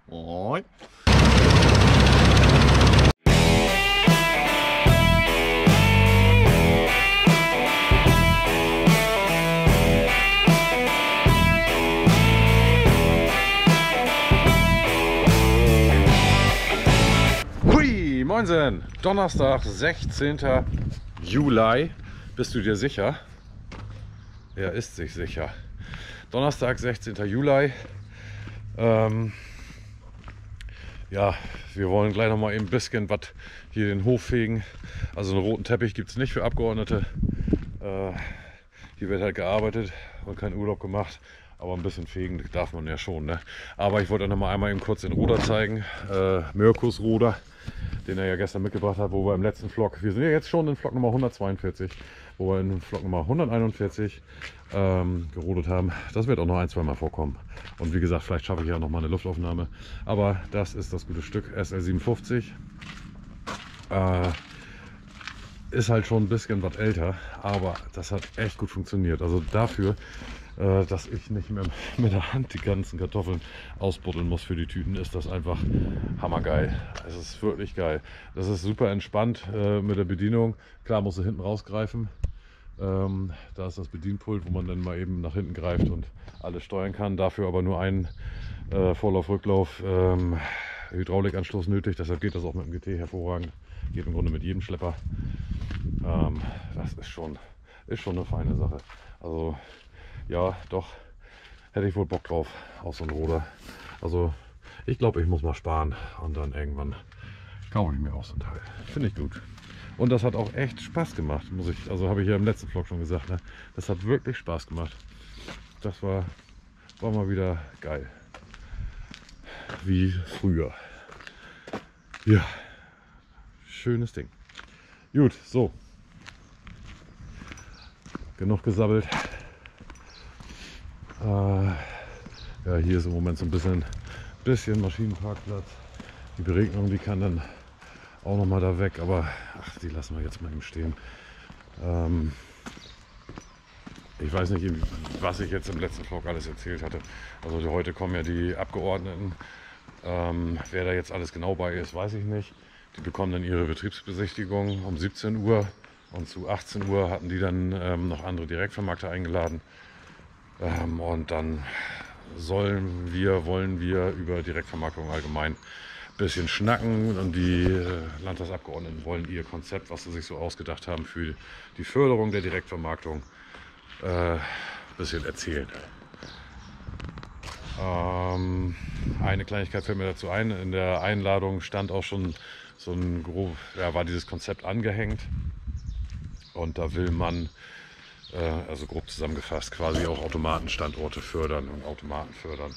Moin. Hui, moinsen! Donnerstag, 16. Juli. Bist du dir sicher? Er ist sich sicher. Donnerstag, 16. Juli. Ja, wir wollen gleich noch mal eben ein bisschen was hier den Hof fegen. Also einen roten Teppich gibt es nicht für Abgeordnete. Hier wird halt gearbeitet und kein Urlaub gemacht. Aber ein bisschen fegen darf man ja schon, ne? Aber ich wollte euch noch mal einmal eben kurz den Ruder zeigen. Mirkus Ruder, den er ja gestern mitgebracht hat, wo wir im letzten Vlog, wir sind ja jetzt schon in Vlog Nummer 142, wo wir in Vlog Nummer 141 gerodelt haben. Das wird auch noch ein, zwei Mal vorkommen. Und wie gesagt, vielleicht schaffe ich ja noch mal eine Luftaufnahme. Aber das ist das gute Stück SL57. Ist halt schon ein bisschen was älter, aber das hat echt gut funktioniert. Also dafür, dass ich nicht mehr mit der Hand die ganzen Kartoffeln ausbuddeln muss für die Tüten, ist das einfach hammergeil. Es ist wirklich geil. Das ist super entspannt mit der Bedienung. Klar musst du hinten rausgreifen. Da ist das Bedienpult, wo man dann mal eben nach hinten greift und alles steuern kann. Dafür aber nur ein Vorlauf-Rücklauf Hydraulikanschluss nötig. Deshalb geht das auch mit dem GT hervorragend. Geht im Grunde mit jedem Schlepper. Das ist schon eine feine Sache. Also ja, doch, hätte ich wohl Bock drauf auf so einen Ruder. Also ich glaube, ich muss mal sparen und dann irgendwann kaufe ich mir auch so ein Teil. Finde ich gut. Und das hat auch echt Spaß gemacht, also habe ich ja im letzten Vlog schon gesagt, ne? Das hat wirklich Spaß gemacht. Das war mal wieder geil. Wie früher. Ja, schönes Ding. Gut, so. Genug gesabbelt. Ja, hier ist im Moment so ein bisschen Maschinenparkplatz. Die Beregnung, die kann dann auch noch mal da weg, aber ach, die lassen wir jetzt mal eben stehen. Ich weiß nicht, was ich jetzt im letzten Vlog alles erzählt hatte. Also heute kommen ja die Abgeordneten. Wer da jetzt alles genau bei ist, weiß ich nicht. Die bekommen dann ihre Betriebsbesichtigung um 17 Uhr und zu 18 Uhr hatten die dann noch andere Direktvermarkter eingeladen. Und dann wollen wir über Direktvermarktung allgemein ein bisschen schnacken und die Landtagsabgeordneten wollen ihr Konzept, was sie sich so ausgedacht haben für die Förderung der Direktvermarktung, ein bisschen erzählen. Eine Kleinigkeit fällt mir dazu ein, in der Einladung stand auch schon so ein war dieses Konzept angehängt und da will man, also grob zusammengefasst, quasi auch Automatenstandorte fördern und Automaten fördern.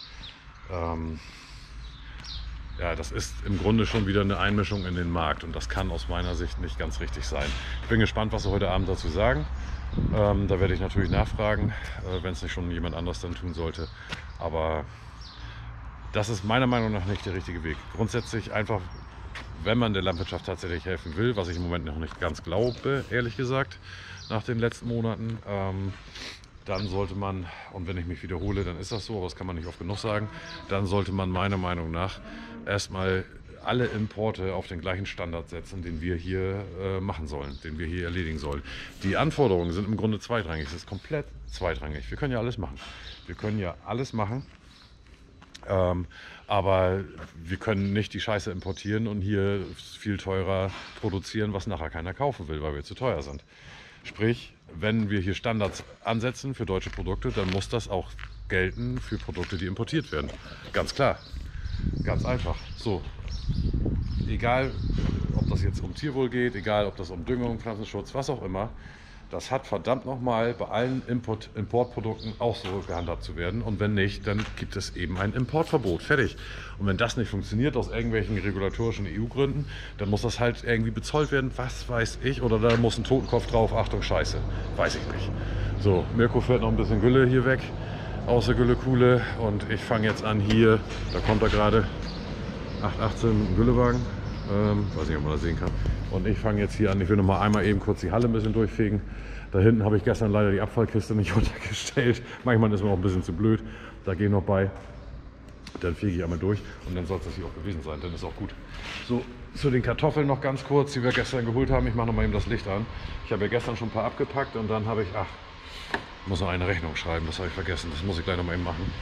Ja, das ist im Grunde schon wieder eine Einmischung in den Markt und das kann aus meiner Sicht nicht ganz richtig sein. Ich bin gespannt, was Sie heute Abend dazu sagen. Da werde ich natürlich nachfragen, wenn es nicht schon jemand anders dann tun sollte. Aber das ist meiner Meinung nach nicht der richtige Weg. Grundsätzlich einfach, wenn man der Landwirtschaft tatsächlich helfen will, was ich im Moment noch nicht ganz glaube, ehrlich gesagt, nach den letzten Monaten, dann sollte man, und wenn ich mich wiederhole, dann ist das so, aber das kann man nicht oft genug sagen, dann sollte man meiner Meinung nach erstmal alle Importe auf den gleichen Standard setzen, den wir hier machen sollen, den wir hier erledigen sollen. Die Anforderungen sind im Grunde zweitrangig, es ist komplett zweitrangig. Wir können ja alles machen. Wir können ja alles machen, aber wir können nicht die Scheiße importieren und hier viel teurer produzieren, was nachher keiner kaufen will, weil wir zu teuer sind. Sprich, wenn wir hier Standards ansetzen für deutsche Produkte, dann muss das auch gelten für Produkte, die importiert werden. Ganz klar. Ganz einfach. So. Egal, ob das jetzt um Tierwohl geht, egal, ob das um Düngung, Pflanzenschutz, was auch immer. Das hat verdammt nochmal bei allen Importprodukten auch so gehandhabt zu werden. Und wenn nicht, dann gibt es eben ein Importverbot. Fertig. Und wenn das nicht funktioniert aus irgendwelchen regulatorischen EU-Gründen, dann muss das halt irgendwie bezollt werden. Was weiß ich. Oder da muss ein Totenkopf drauf. Achtung, Scheiße. Weiß ich nicht. So, Mirko fährt noch ein bisschen Gülle hier weg. Aus der Güllekuhle. Und ich fange jetzt an hier. Da kommt er gerade. 818 Güllewagen. Weiß nicht, ob man das sehen kann. Und ich fange jetzt hier an. Ich will noch mal einmal eben kurz die Halle ein bisschen durchfegen. Da hinten habe ich gestern leider die Abfallkiste nicht runtergestellt. Manchmal ist man auch ein bisschen zu blöd. Da gehe ich noch bei. Dann fege ich einmal durch und dann soll es das hier auch gewesen sein, dann ist auch gut. So, zu den Kartoffeln noch ganz kurz, die wir gestern geholt haben. Ich mache noch mal eben das Licht an. Ich habe ja gestern schon ein paar abgepackt und dann habe ich, muss noch eine Rechnung schreiben, das habe ich vergessen, das muss ich gleich noch mal eben machen.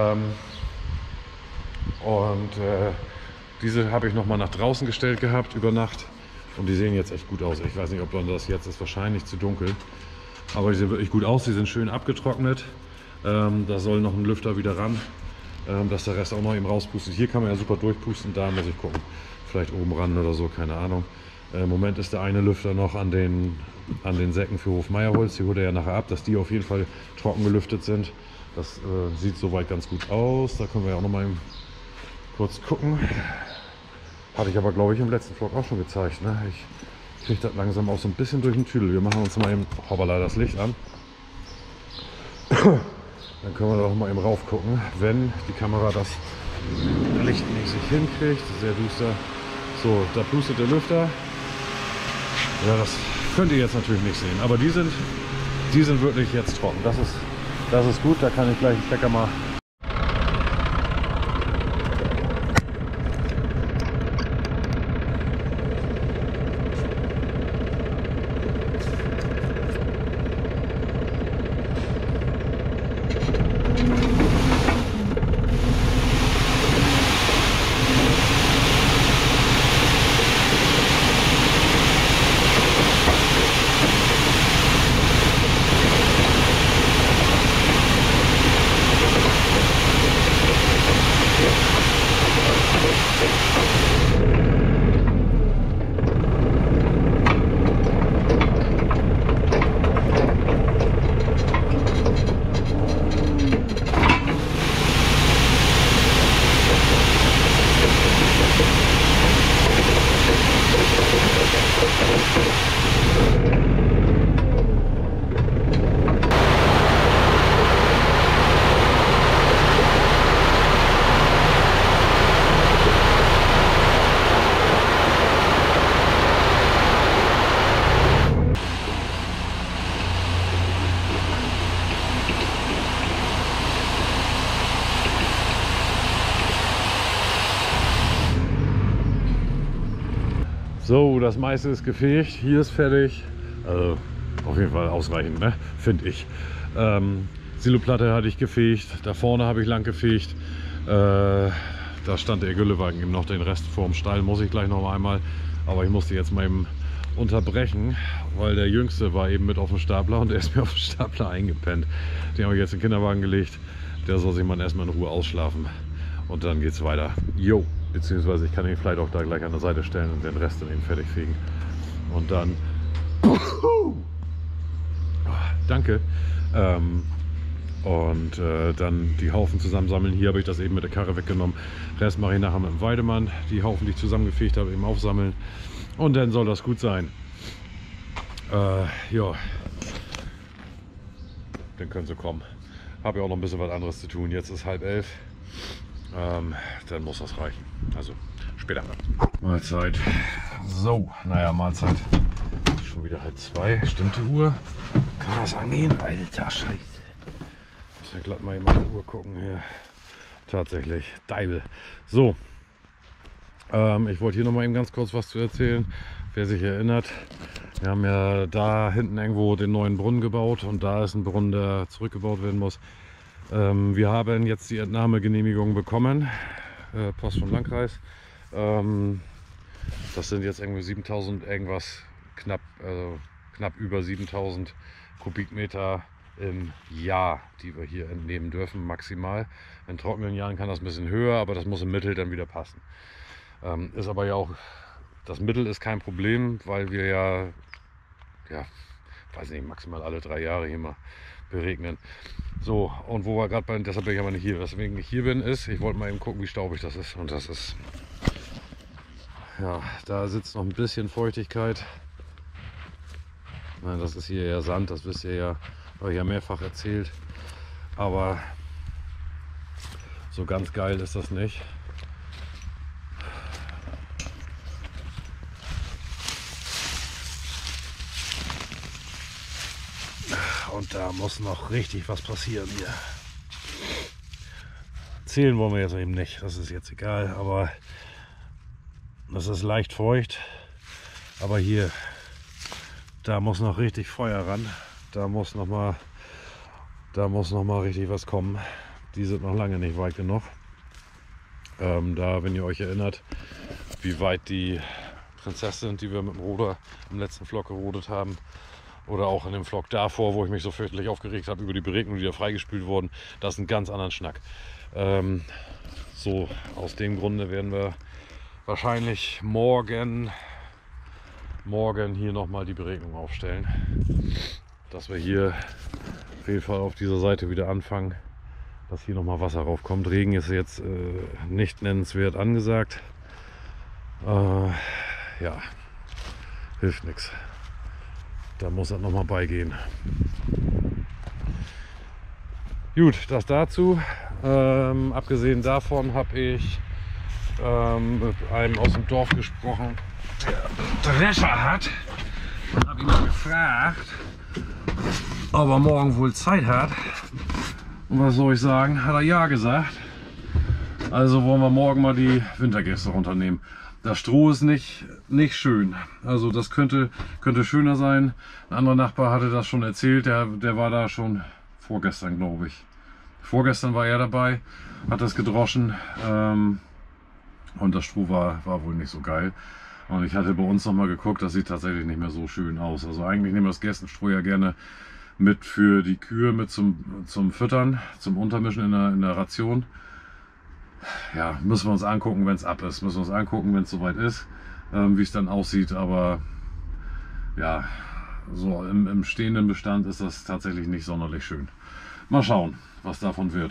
Diese habe ich noch mal nach draußen gestellt gehabt über Nacht und die sehen jetzt echt gut aus. Ich weiß nicht, ob man das jetzt ist, wahrscheinlich zu dunkel, aber die sehen wirklich gut aus, die sind schön abgetrocknet. Da soll noch ein Lüfter wieder ran, dass der Rest auch noch eben rauspustet. Hier kann man ja super durchpusten, da muss ich gucken, vielleicht oben ran oder so, keine Ahnung. Im Moment ist der eine Lüfter noch an den Säcken für Hofmeierholz, die holt er ja nachher ab, dass die auf jeden Fall trocken gelüftet sind. Das sieht soweit ganz gut aus, da können wir ja auch noch mal eben kurz gucken. Hatte ich aber, glaube ich, im letzten Vlog auch schon gezeigt. Ne? Ich kriege das langsam auch so ein bisschen durch den Tüdel. Wir machen uns mal eben, hoppala, das Licht an. Dann können wir doch mal eben rauf gucken, wenn die Kamera das lichtmäßig hinkriegt. Sehr düster. So, da pustet der Lüfter. Ja, das könnt ihr jetzt natürlich nicht sehen, aber die sind wirklich jetzt trocken. Das ist gut, da kann ich gleich den Stecker mal. So, das meiste ist gefegt, hier ist fertig. Also auf jeden Fall ausreichend, ne? Finde ich. Siloplatte hatte ich gefegt, da vorne habe ich lang gefegt. Da stand der Güllewagen eben noch, den Rest vorm Stall muss ich gleich noch einmal. Aber ich musste jetzt mal eben unterbrechen, weil der Jüngste war eben mit auf dem Stapler und der ist mir auf dem Stapler eingepennt. Den habe ich jetzt in den Kinderwagen gelegt. Der soll sich mal erstmal in Ruhe ausschlafen und dann geht's weiter. Jo, beziehungsweise ich kann ihn vielleicht auch da gleich an der Seite stellen und den Rest dann eben fertig fegen. Und dann danke. Dann die Haufen zusammensammeln. Hier habe ich das eben mit der Karre weggenommen. Rest mache ich nachher mit dem Weidemann. Die Haufen, die ich zusammengefegt habe, eben aufsammeln. Und dann soll das gut sein. Ja. Dann können sie kommen. Habe ja auch noch ein bisschen was anderes zu tun. Jetzt ist 10:30. Dann muss das reichen. Also später. Mahlzeit. So, naja, Mahlzeit. Schon wieder 1:30. Stimmt die Uhr? Kann das angehen? Alter Scheiße. Muss ja glatt mal in meine Uhr gucken hier. Tatsächlich. Deibel. So. Ich wollte hier noch mal eben ganz kurz was zu erzählen. Wer sich erinnert, wir haben ja da hinten irgendwo den neuen Brunnen gebaut und da ist ein Brunnen, der zurückgebaut werden muss. Wir haben jetzt die Entnahmegenehmigung bekommen, Post vom Landkreis. Das sind jetzt irgendwie 7000 irgendwas, knapp über 7000 Kubikmeter im Jahr, die wir hier entnehmen dürfen, maximal. In trockenen Jahren kann das ein bisschen höher, aber das muss im Mittel dann wieder passen. Ist aber ja auch, das Mittel ist kein Problem, weil wir ja, weiß nicht, maximal alle 3 Jahre hier mal beregnen. So, und wo wir gerade bei, deshalb bin ich aber nicht hier, weswegen ich hier bin, ist, ich wollte mal eben gucken, wie staubig das ist. Und das ist, ja, da sitzt noch ein bisschen Feuchtigkeit. Nein, das ist hier ja Sand, das wisst ihr ja, habe ich ja mehrfach erzählt. Aber so ganz geil ist das nicht. Und da muss noch richtig was passieren hier. Zählen wollen wir jetzt eben nicht, das ist jetzt egal, aber das ist leicht feucht. Aber hier, da muss noch richtig Feuer ran, da muss noch mal richtig was kommen. Die sind noch lange nicht weit genug. Da, wenn ihr euch erinnert, wie weit die Prinzessin, die wir mit dem Ruder im letzten Vlog gerodet haben, oder auch in dem Vlog davor, wo ich mich so fürchterlich aufgeregt habe über die Beregnung, die da freigespült wurden, das ist ein ganz anderen Schnack. So, aus dem Grunde werden wir wahrscheinlich morgen hier nochmal die Beregnung aufstellen, dass wir hier auf jeden Fall auf dieser Seite wieder anfangen, dass hier nochmal Wasser raufkommt. Regen ist jetzt nicht nennenswert angesagt. Ja, hilft nichts. Da muss das nochmal beigehen. Gut, das dazu. Abgesehen davon habe ich mit einem aus dem Dorf gesprochen, der Drescher hat. Und habe ihn mal gefragt, ob er morgen wohl Zeit hat. Und was soll ich sagen? Hat er ja gesagt. Also wollen wir morgen mal die Wintergäste runternehmen. Das Stroh ist nicht schön. Also das könnte schöner sein. Ein anderer Nachbar hatte das schon erzählt. Der war da schon vorgestern, glaube ich. Vorgestern war er dabei, hat das gedroschen. Und das Stroh war wohl nicht so geil. Und ich hatte bei uns noch mal geguckt, das sieht tatsächlich nicht mehr so schön aus. Also eigentlich nehmen wir das Gerstenstroh ja gerne mit für die Kühe, mit zum Füttern, zum Untermischen in der Ration. Ja, müssen wir uns angucken, wenn es ab ist. Müssen wir uns angucken, wenn es soweit ist, wie es dann aussieht. Aber ja, so im stehenden Bestand ist das tatsächlich nicht sonderlich schön. Mal schauen, was davon wird.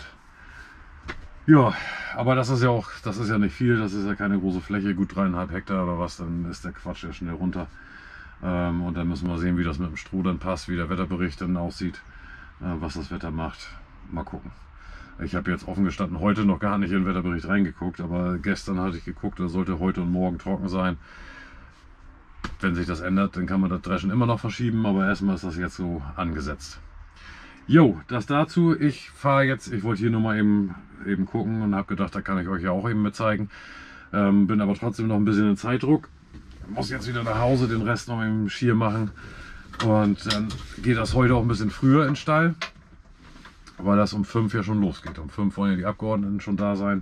Ja, aber das ist ja nicht viel. Das ist ja keine große Fläche, gut 3,5 Hektar oder was. Dann ist der Quatsch ja schnell runter. Und dann müssen wir sehen, wie das mit dem Stroh dann passt, wie der Wetterbericht dann aussieht, was das Wetter macht. Mal gucken. Ich habe jetzt offen gestanden heute noch gar nicht in den Wetterbericht reingeguckt, aber gestern hatte ich geguckt, da sollte heute und morgen trocken sein. Wenn sich das ändert, dann kann man das Dreschen immer noch verschieben, aber erstmal ist das jetzt so angesetzt. Jo, das dazu. Ich fahre jetzt, ich wollte hier nur mal eben gucken und habe gedacht, da kann ich euch ja auch eben mit zeigen. Bin aber trotzdem noch ein bisschen in Zeitdruck. Muss jetzt wieder nach Hause, den Rest noch im Schier machen. Und dann geht das heute auch ein bisschen früher in den Stall, weil das um 5 ja schon losgeht. Um 5 wollen ja die Abgeordneten schon da sein.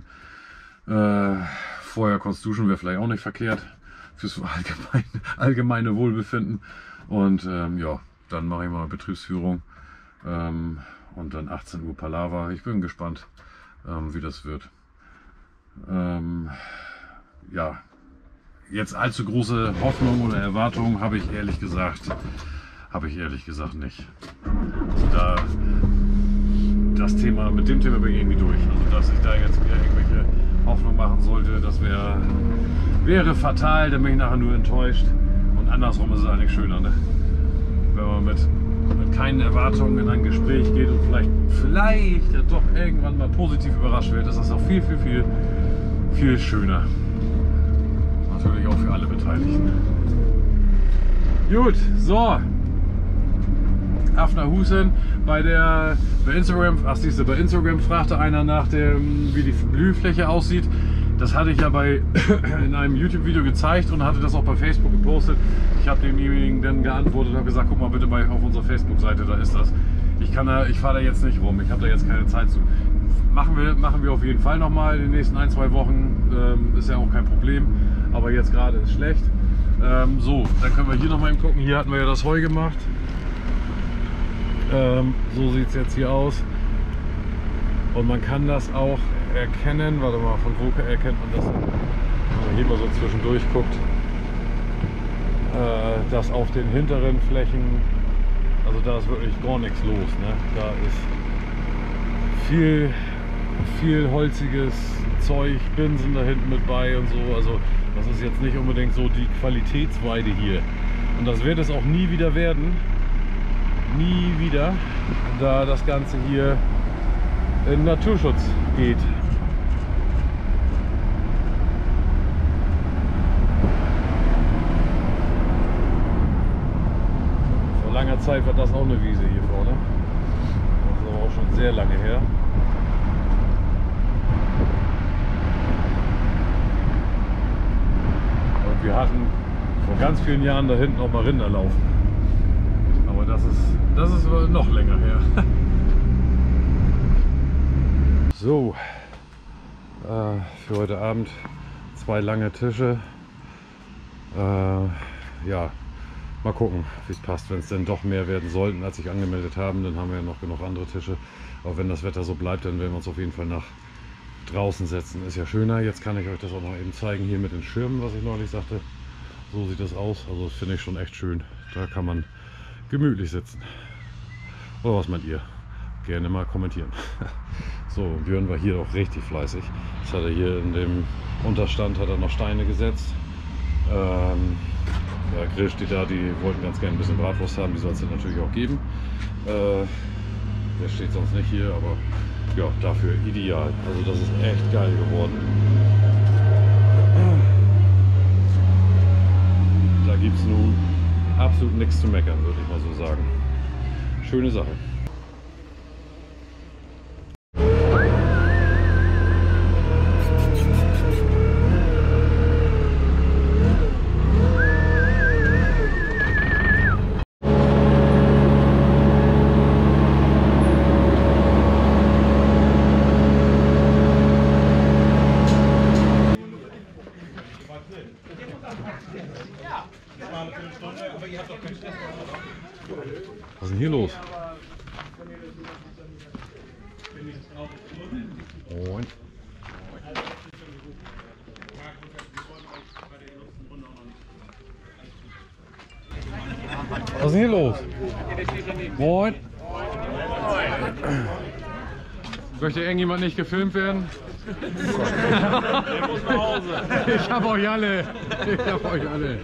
Vorher kurz duschen wäre vielleicht auch nicht verkehrt. Fürs allgemeine Wohlbefinden. Und ja, dann mache ich mal Betriebsführung. Und dann 18 Uhr Palaver. Ich bin gespannt, wie das wird. Ja, jetzt allzu große Hoffnung oder Erwartung habe ich ehrlich gesagt nicht. Also mit dem Thema bin ich irgendwie durch. Also dass ich da jetzt wieder irgendwelche Hoffnung machen sollte, das wäre fatal, dann bin ich nachher nur enttäuscht. Und andersrum ist es eigentlich schöner, ne? Wenn man mit keinen Erwartungen in ein Gespräch geht und vielleicht ja doch irgendwann mal positiv überrascht wird, ist das auch viel, viel, viel, viel schöner. Natürlich auch für alle Beteiligten. Gut, so. Affnerhusen bei Instagram fragte einer nach wie die Blühfläche aussieht. Das hatte ich ja in einem YouTube-Video gezeigt und hatte das auch bei Facebook gepostet. Ich habe demjenigen dann geantwortet und habe gesagt, guck mal bitte auf unserer Facebook-Seite, da ist das. Ich fahre da jetzt nicht rum, ich habe da jetzt keine Zeit zu. Machen wir auf jeden Fall nochmal in den nächsten 1-2 Wochen, ist ja auch kein Problem, aber jetzt gerade ist schlecht. So, dann können wir hier nochmal gucken, hier hatten wir ja das Heu gemacht. So sieht es jetzt hier aus. Und man kann das auch erkennen, warte mal, von wo erkennt man das? Wenn man hier mal so zwischendurch guckt, dass auf den hinteren Flächen, also da ist wirklich gar nichts los, ne? Da ist viel holziges Zeug, Binsen da hinten mit bei und so, also das ist jetzt nicht unbedingt so die Qualitätsweide hier. Und das wird es auch nie wieder werden, nie wieder, da das Ganze hier in Naturschutz geht. Vor langer Zeit war das auch eine Wiese hier vorne. Das ist aber auch schon sehr lange her. Wir hatten vor ganz vielen Jahren da hinten auch mal Rinder laufen. Aber das ist noch länger her. So, für heute Abend 2 lange Tische. Ja, mal gucken, wie es passt. Wenn es denn doch mehr werden sollten, als sich angemeldet haben, dann haben wir ja noch genug andere Tische. Aber wenn das Wetter so bleibt, dann werden wir uns auf jeden Fall nach draußen setzen. Ist ja schöner. Jetzt kann ich euch das auch noch eben zeigen, hier mit den Schirmen, was ich neulich sagte. So sieht das aus. Also das finde ich schon echt schön. Da kann man gemütlich sitzen. Oder was meint ihr? Gerne mal kommentieren. So, Björn war hier auch richtig fleißig. Das hat er hier in dem Unterstand hat er noch Steine gesetzt. Der Grill steht da, die wollten ganz gerne ein bisschen Bratwurst haben, die soll es dann natürlich auch geben. Der steht sonst nicht hier, aber ja, dafür ideal. Also das ist echt geil geworden. Da gibt es nun absolut nichts zu meckern, würde ich mal so sagen. Schöne Sache. Was ist denn hier los? Moin. Was ist denn hier los? Moin. Möchte irgendjemand nicht gefilmt werden? Ich hab euch alle. Ich hab euch alle.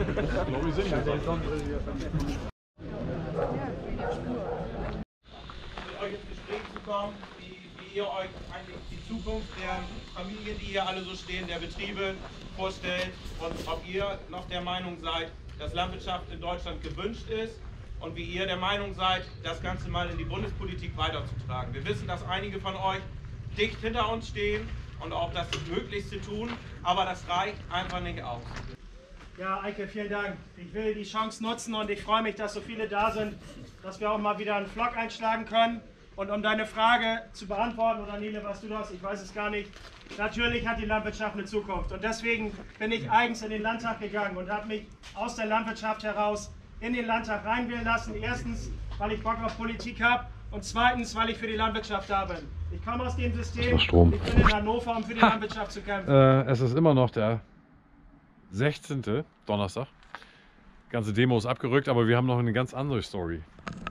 Wie ihr euch eigentlich die Zukunft der Familien, die hier alle so stehen, der Betriebe vorstellt und ob ihr noch der Meinung seid, dass Landwirtschaft in Deutschland gewünscht ist und wie ihr der Meinung seid, das Ganze mal in die Bundespolitik weiterzutragen. Wir wissen, dass einige von euch dicht hinter uns stehen und auch das Möglichste tun, aber das reicht einfach nicht aus. Ja, Eike, vielen Dank. Ich will die Chance nutzen und ich freue mich, dass so viele da sind, dass wir auch mal wieder einen Vlog einschlagen können. Und um deine Frage zu beantworten, oder Nele, was du hast, ich weiß es gar nicht, natürlich hat die Landwirtschaft eine Zukunft. Und deswegen bin ich eigens in den Landtag gegangen und habe mich aus der Landwirtschaft heraus in den Landtag reinwählen lassen. Erstens, weil ich Bock auf Politik habe und zweitens, weil ich für die Landwirtschaft da bin. Ich komme aus dem System, ich bin in Hannover, um für die Landwirtschaft zu kämpfen. Es ist immer noch der 16. Donnerstag. Die ganze Demo ist abgerückt, aber wir haben noch eine ganz andere Story.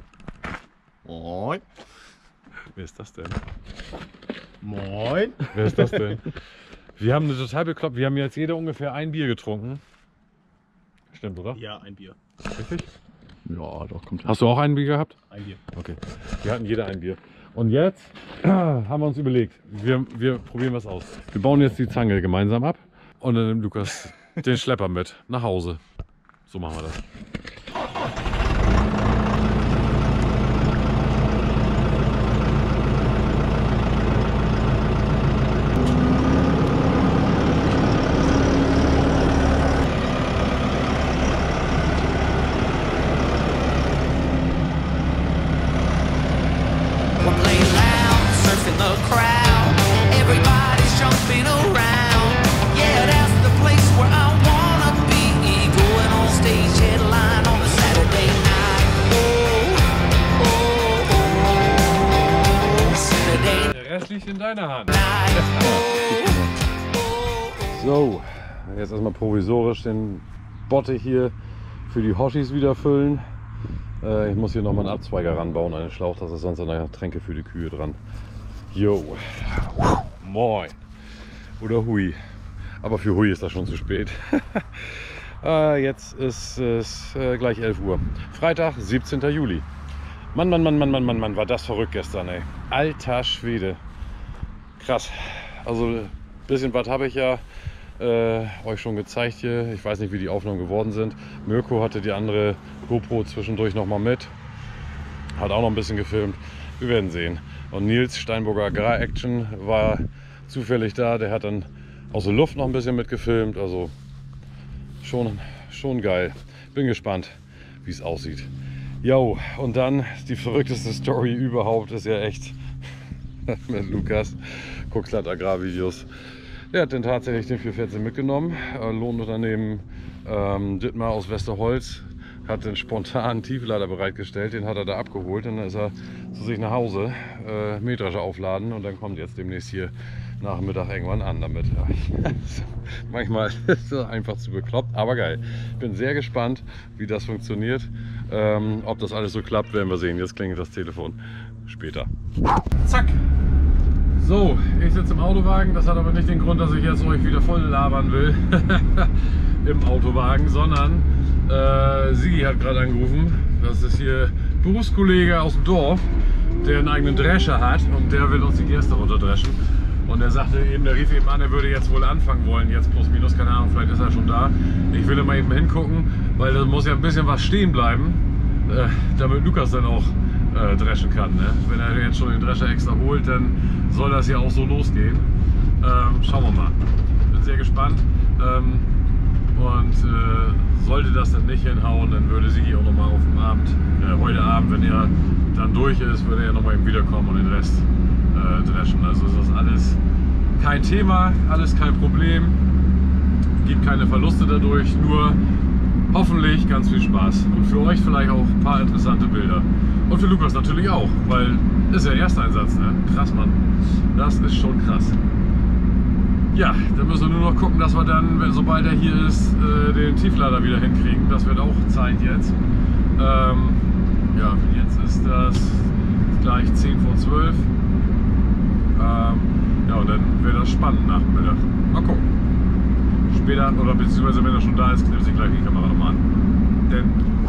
Moin. Wer ist das denn? Moin. Wer ist das denn? Wir haben eine total bekloppt. Wir haben jetzt jeder ungefähr ein Bier getrunken. Stimmt, oder? Ja, ein Bier. Richtig? Ja, doch, kommt hin. Hast du auch ein Bier gehabt? Ein Bier. Okay. Wir hatten jeder ein Bier. Und jetzt haben wir uns überlegt, wir probieren was aus. Wir bauen jetzt die Zange gemeinsam ab und dann nimmt Lukas den Schlepper mit nach Hause. So machen wir das. Liegt in deiner Hand. So, jetzt erstmal provisorisch den Bottich hier für die Hoshis wieder füllen. Ich muss hier nochmal einen Abzweiger ranbauen, einen Schlauch, das ist sonst an der Tränke für die Kühe dran. Jo, moin. Oder hui. Aber für hui ist das schon zu spät. Jetzt ist es gleich 11 Uhr. Freitag, 17. Juli. Mann, war das verrückt gestern, ey. Alter Schwede. Krass. Also ein bisschen was habe ich ja euch schon gezeigt hier. Ich weiß nicht, wie die Aufnahmen geworden sind. Mirko hatte die andere GoPro zwischendurch noch mal mit. Hat auch noch ein bisschen gefilmt. Wir werden sehen. Und Nils Steinburger Agrar-Action war zufällig da. Der hat dann aus der Luft noch ein bisschen mitgefilmt. Also Schon geil. Bin gespannt, wie es aussieht. Jo, und dann die verrückteste Story überhaupt ist ja echt mit Lukas, Kuxland Agrarvideos. Der hat den tatsächlich den 414 mitgenommen. Lohnunternehmen Dittmar aus Westerholz hat den spontanen Tieflader bereitgestellt. Den hat er da abgeholt. Und dann ist er zu sich nach Hause, Mähdrescher aufladen und dann kommt jetzt demnächst hier nach Mittag irgendwann an damit. Manchmal ist es einfach zu bekloppt, aber geil. Ich bin sehr gespannt, wie das funktioniert. Ob das alles so klappt, werden wir sehen. Jetzt klingelt das Telefon. Später. Zack! So, ich sitze im Autowagen. Das hat aber nicht den Grund, dass ich jetzt euch wieder voll labern will im Autowagen, sondern Sigi hat gerade angerufen. Das ist hier Berufskollege aus dem Dorf, der einen eigenen Drescher hat und der will uns die Gerste runterdreschen. Und er sagte eben, der rief eben an, er würde jetzt wohl anfangen wollen, jetzt plus minus, keine Ahnung, vielleicht ist er schon da. Ich will mal eben hingucken, weil da muss ja ein bisschen was stehen bleiben, damit Lukas dann auch dreschen kann. Ne? Wenn er jetzt schon den Drescher extra holt, dann soll das ja auch so losgehen. Schauen wir mal. Bin sehr gespannt. Sollte das dann nicht hinhauen, dann würde sie auch nochmal auf dem Abend, heute Abend, wenn er dann durch ist, würde er nochmal eben wiederkommen und den Rest dreschen. Also ist das alles kein Thema, alles kein Problem. Gibt keine Verluste dadurch, nur hoffentlich ganz viel Spaß. Und für euch vielleicht auch ein paar interessante Bilder. Und für Lukas natürlich auch, weil ist ja Ersteinsatz, ne? Krass, Mann. Das ist schon krass. Ja, dann müssen wir nur noch gucken, dass wir dann, sobald er hier ist, den Tieflader wieder hinkriegen. Das wird auch Zeit jetzt. Ja, jetzt ist das gleich 10 vor 12. Ja, und dann wird das spannend nach dem Mittag. Mal gucken. Später, oder beziehungsweise wenn er schon da ist, knippt ich gleich die Kamera nochmal an. Denn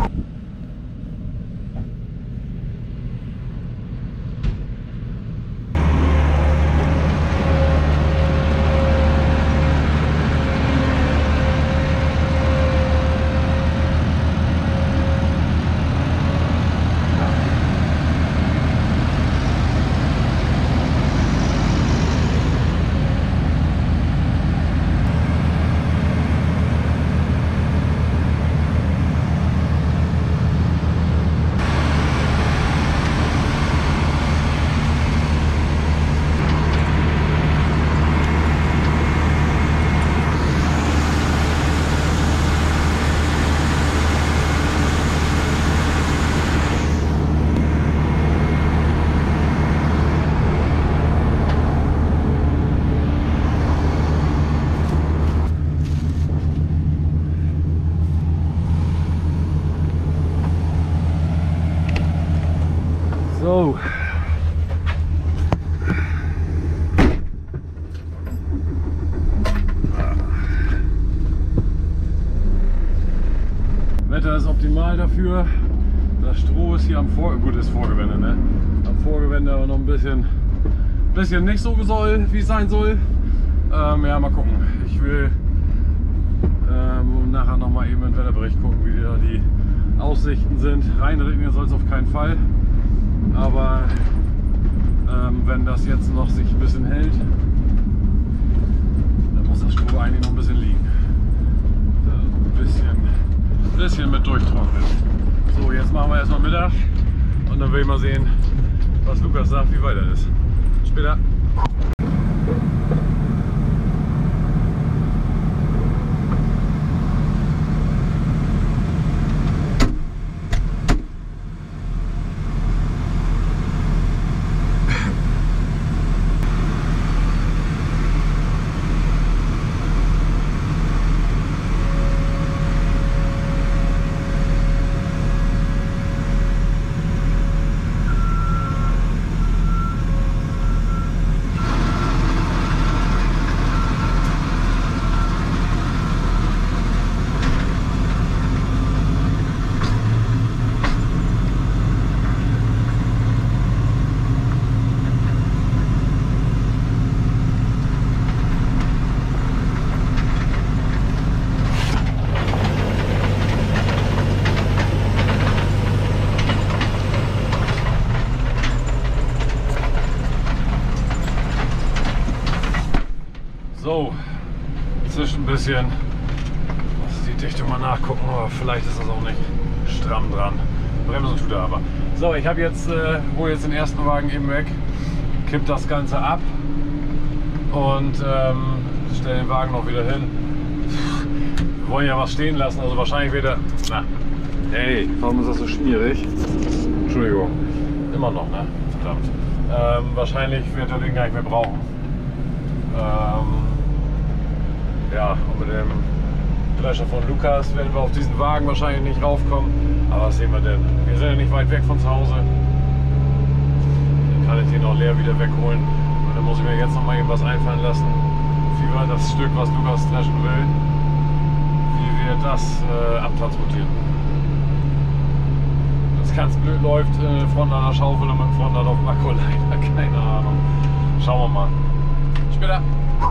so. Wetter ist optimal dafür. Das Stroh ist hier am Vorgewende, ne? Am Vorgewende aber noch ein bisschen nicht so wie es sein soll. Ja, mal gucken. Ich will nachher noch mal eben im Wetterbericht gucken, wie da die Aussichten sind. Reinregnen soll es auf keinen Fall. Aber wenn das jetzt noch sich ein bisschen hält, dann muss das Stroh eigentlich noch ein bisschen liegen. Ein bisschen mit durchtrocknen. So, jetzt machen wir erstmal Mittag und dann will ich mal sehen, was Lukas sagt, wie weiter ist. Später. So, inzwischen ein bisschen, was die Dichtung mal nachgucken, aber vielleicht ist das auch nicht stramm dran. Bremsen tut er aber. So, ich habe jetzt, hole jetzt den ersten Wagen eben weg, kipp das Ganze ab und stelle den Wagen noch wieder hin. Wir wollen ja was stehen lassen, also wahrscheinlich wird er... Na, hey, warum ist das so schmierig? Entschuldigung, immer noch, ne? Verdammt. Wahrscheinlich wird er den gar nicht mehr brauchen. Ja, und mit dem Drescher von Lukas werden wir auf diesen Wagen wahrscheinlich nicht raufkommen. Aber was sehen wir denn? Wir sind ja nicht weit weg von zu Hause. Dann kann ich den auch leer wieder wegholen. Und dann muss ich mir jetzt noch mal irgendwas einfallen lassen, wie wir das Stück, was Lukas dreschen will, wie wir das abtransportieren. Wenn es ganz blöd läuft, Front an der Schaufel und mit dem Front auf dem Akku leider, keine Ahnung. Schauen wir mal. Später.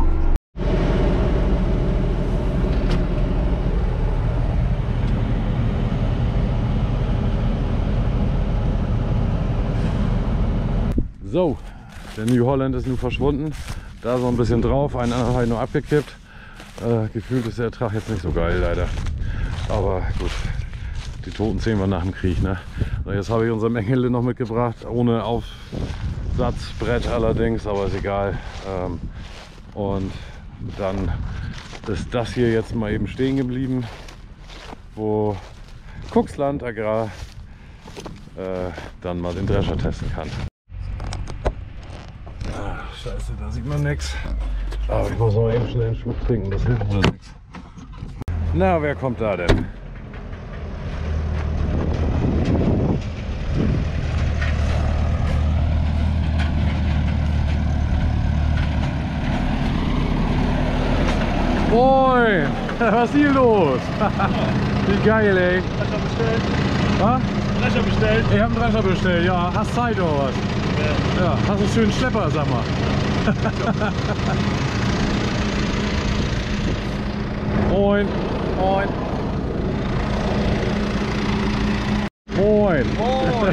So, der New Holland ist nun verschwunden. Da so ein bisschen drauf, einen anderen habe ich noch abgekippt. Gefühlt ist der Ertrag jetzt nicht so geil leider. Aber gut, die Toten sehen wir nach dem Krieg. Ne? So, jetzt habe ich unser Mengele noch mitgebracht, ohne Aufsatzbrett allerdings, aber ist egal. Und dann ist das hier jetzt mal eben stehen geblieben, wo Kuxland Agrar dann mal den Drescher testen kann. Scheiße, da sieht man nichts. Aber ich muss mal eben schnell einen Schluck trinken, das hilft mir nichts. Na, wer kommt da denn? Moin! Was ist hier los? Wie geil, ey! Drescher bestellt. Was? Drescher bestellt. Ich hab einen Drescher bestellt, ja. Hast Zeit oder was? Ja, hast einen schönen Schlepper, sag mal. Moin. Moin. Moin. Moin.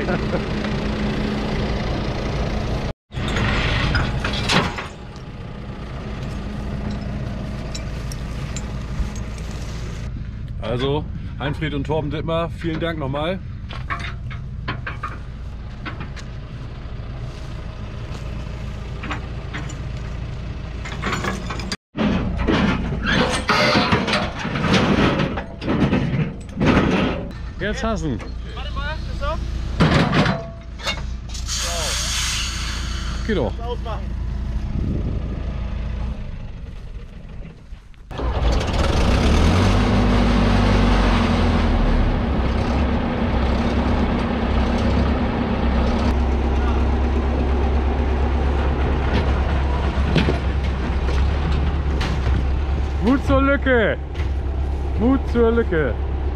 Also, Heinfried und Torben Dittmar, vielen Dank nochmal. Jetzt hassen. Warte mal, ist auf. Geh doch. Ausmachen. Mut zur Lücke! Mut zur Lücke!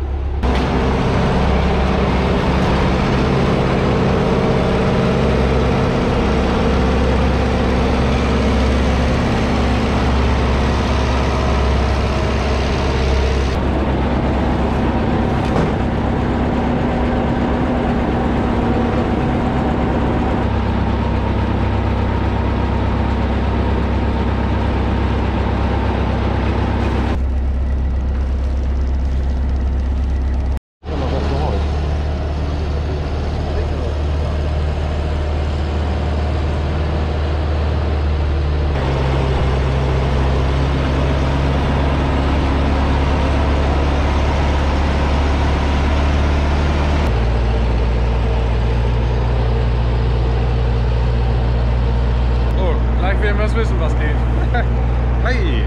Wissen, was geht. Hey!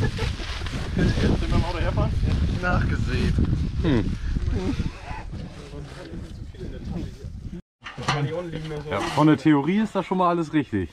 Nachgesehen. gar nicht unten liegen. Ja, von der Theorie ist das schon mal alles richtig.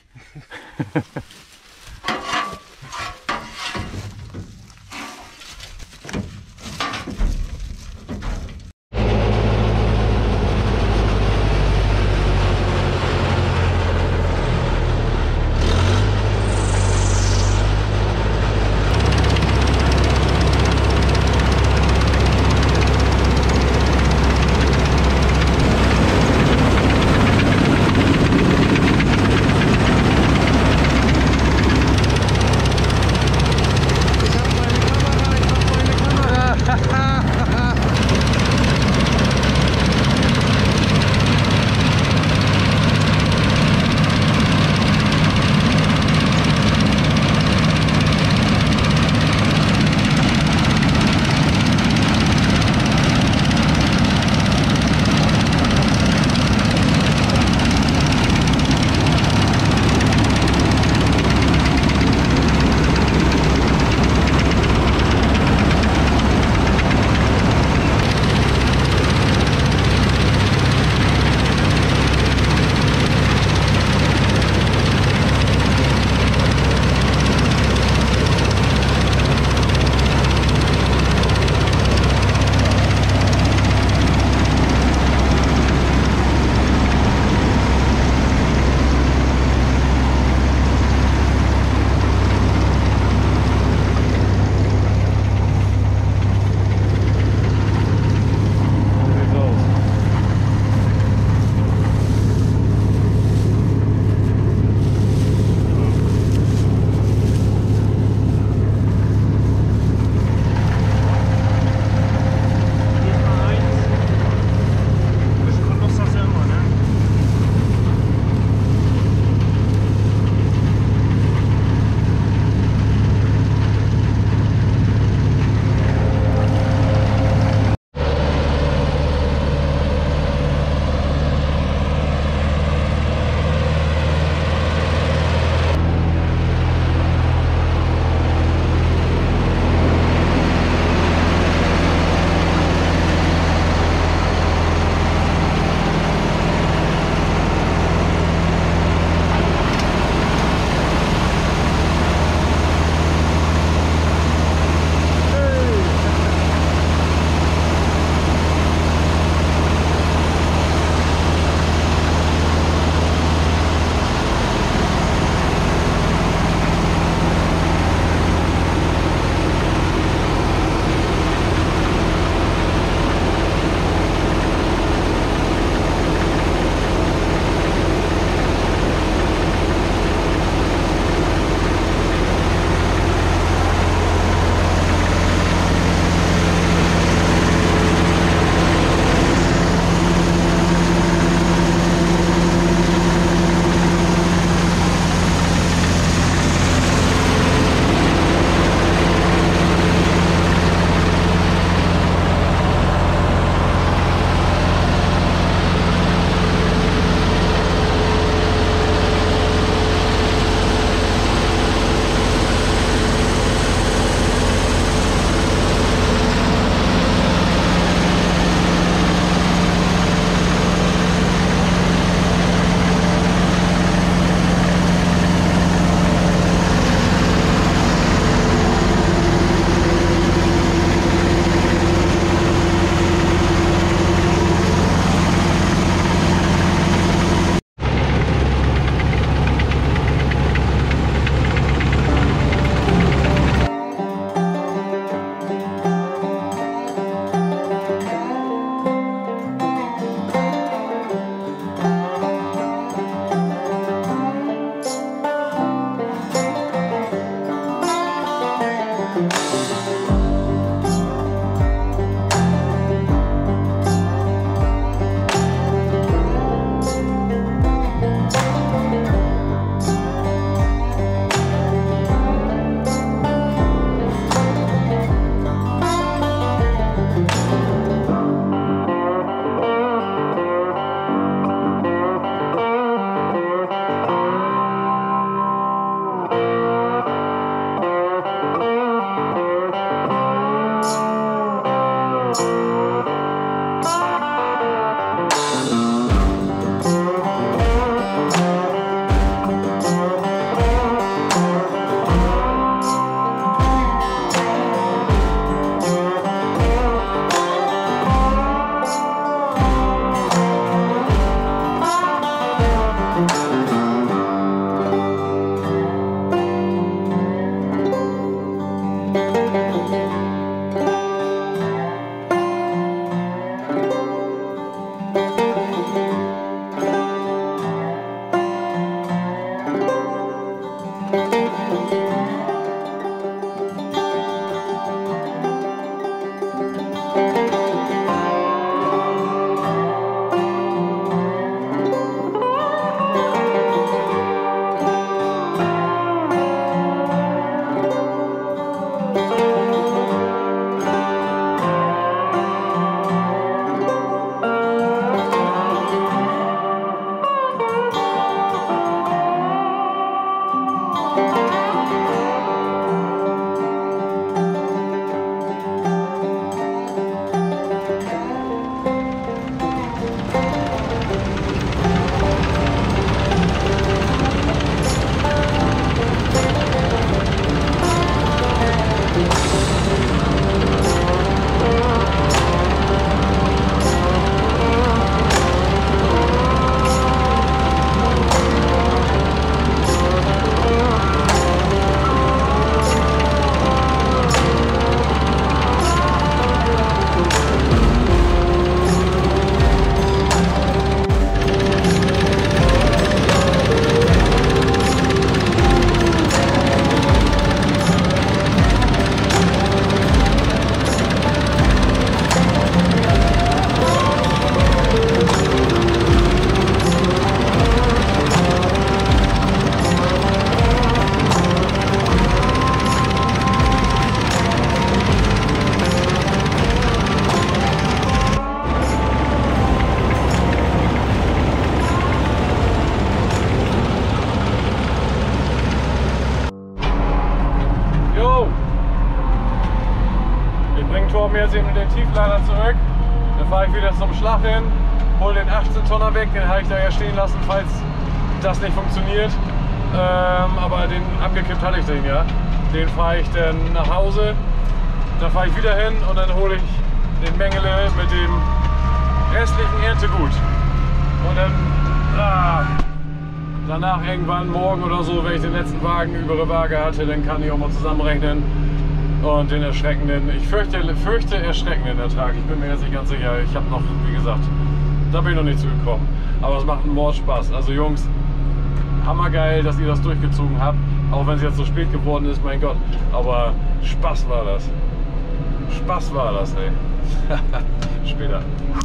Dann fahre ich wieder zum Schlag hin, hole den 18-Tonner weg, den habe ich da ja stehen lassen, falls das nicht funktioniert. Aber den abgekippt hatte ich den ja. Den fahre ich dann nach Hause, dann fahre ich wieder hin und dann hole ich den Mengele mit dem restlichen Erntegut. Und dann danach irgendwann morgen oder so, wenn ich den letzten Wagen über die Waage hatte, dann kann ich auch mal zusammenrechnen und den erschreckenden, ich fürchte erschreckenden Ertrag. Ich bin mir jetzt nicht ganz sicher. Ich habe noch, wie gesagt, da bin ich noch nicht zugekommen. Aber es macht einen Mordspaß. Also Jungs, hammergeil, dass ihr das durchgezogen habt. Auch wenn es jetzt so spät geworden ist, mein Gott. Aber Spaß war das. Spaß war das, ey. Später.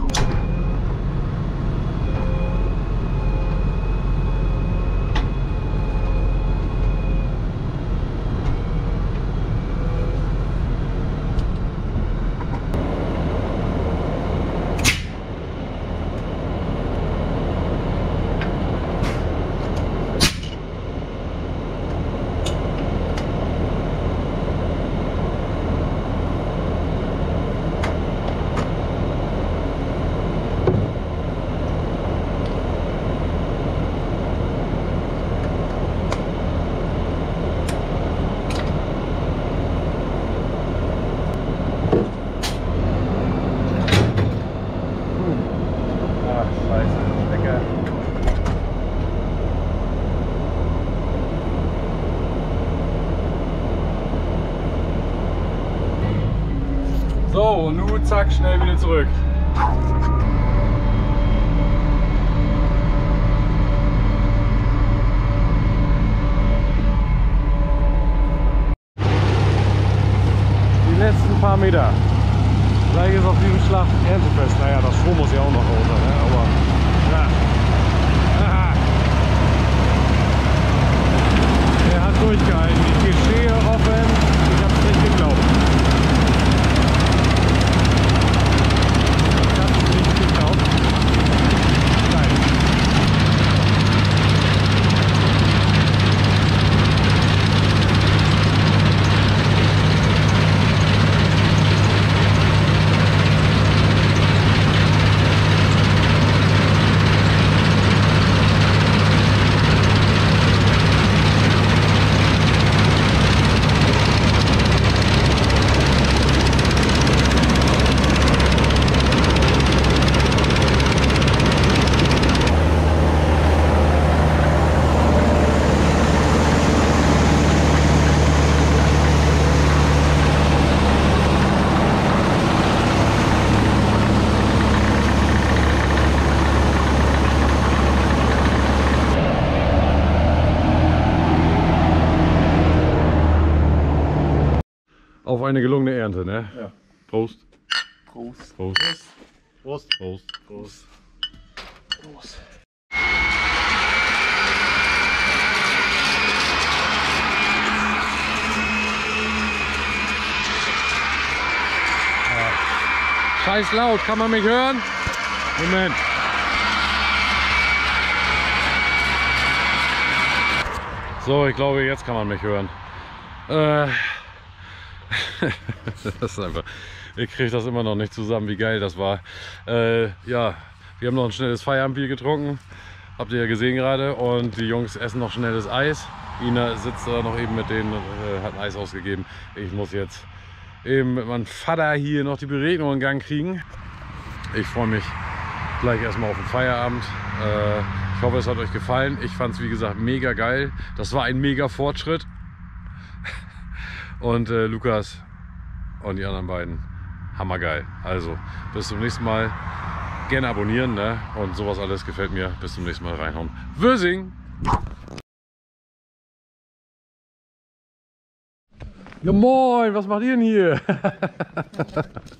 So, und nun zack, schnell wieder zurück. Die letzten paar Meter. Gleich ist auf diesem Schlag Erntefest. Naja, das Stroh muss ja auch noch runter, ne? Aber ja. Aha. Er hat durchgehalten. Ich gestehe offen, ich habe es nicht geglaubt. Auf eine gelungene Ernte, ne? Ja. Prost. Prost. Prost. Prost. Prost. Prost. Prost. Scheiß laut, kann man mich hören? Moment. So, ich glaube, jetzt kann man mich hören. Das ist einfach, ich kriege das immer noch nicht zusammen, wie geil das war. Ja, wir haben noch ein schnelles Feierabendbier getrunken, habt ihr ja gesehen gerade, und die Jungs essen noch schnelles Eis. Ina sitzt da noch eben mit denen, hat ein Eis ausgegeben. Ich muss jetzt eben mit meinem Vater hier noch die Beregnung in Gang kriegen. Ich freue mich gleich erstmal auf den Feierabend. Ich hoffe, es hat euch gefallen. Ich fand es, wie gesagt, mega geil. Das war ein mega Fortschritt. Und Lukas und die anderen beiden, hammergeil. Also, bis zum nächsten Mal. Gerne abonnieren, ne? Und sowas alles gefällt mir. Bis zum nächsten Mal, reinhauen. Wösing! Ja moin, was macht ihr denn hier?